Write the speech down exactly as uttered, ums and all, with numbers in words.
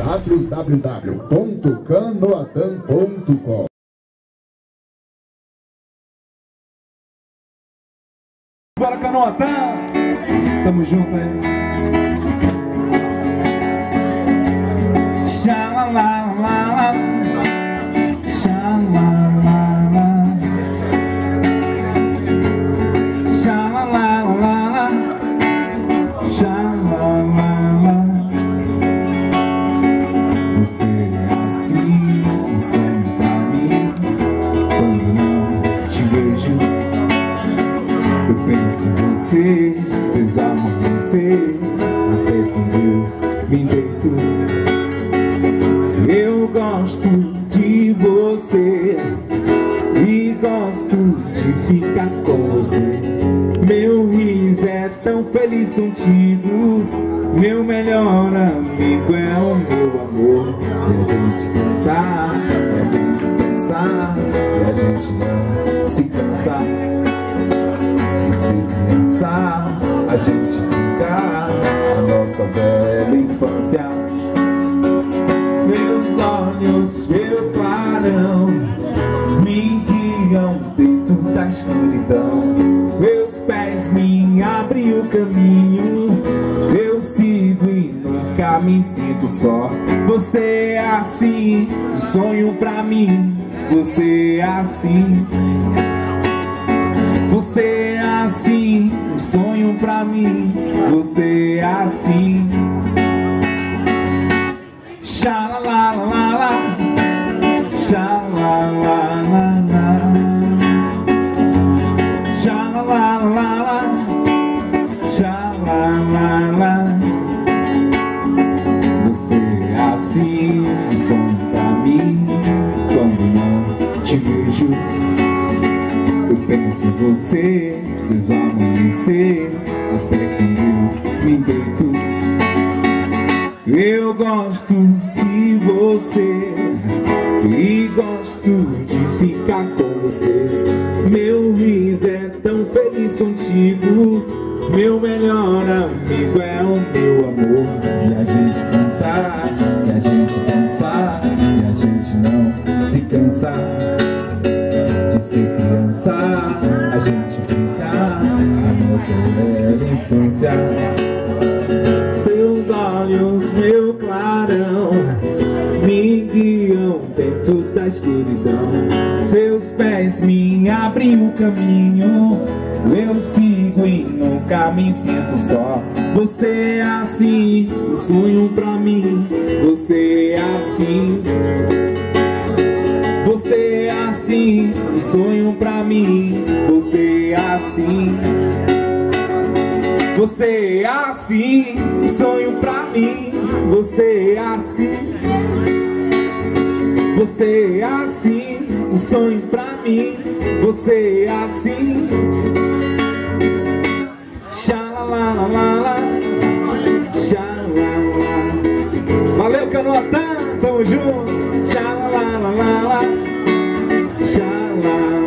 w w w ponto canoatan ponto com. Bora, Canoatan! Tamo junto aí. Xalalalala, xalalalala, xalalalala, xalalalala. Você é assim, um sonho pra mim. Quando não te vejo, eu penso em você, vejo amanhecer, até quando eu me deito. Eu gosto de você e gosto de ficar com você. Meu riso é tão feliz contigo, meu melhor amigo é o meu amor. E a gente cantar, e a gente pensar, e a gente não se cansar. A gente brincar a nossa velha infância. Meus olhos, meu clarão me guiam dentro da escuridão. Meus pés me abrem o caminho, eu sigo e nunca me sinto só. Você é assim, um sonho pra mim. Você é assim, você é assim, um sonho pra mim. Você é assim. Xalalalala, xalalalala, xalalalala, xalalala. Você é assim, um sonho pra mim. Quando não te vejo, eu penso em você, vejo amanhecer, até quando eu me deito. Eu gosto de você e gosto de ficar com você. Meu riso é tão feliz contigo, meu melhor amigo é o meu amor. E a gente cantar, e a gente dançar, e a gente não se cansar de ser criança, a gente brincar a nossa velha infância. Seus olhos, meu clarão, me guiam dentro da escuridão. Seus pés me abrem o caminho, eu sigo e nunca me sinto só. Você é assim, um sonho pra mim. Você é assim, você é assim, um sonho pra mim. Você é assim, você é assim, um sonho pra mim. Você é assim, você é assim, um sonho pra mim. Você é assim. Xalalalala, xalalala. Valeu, Canoatan, tamo junto. Xalalalala, xalalala.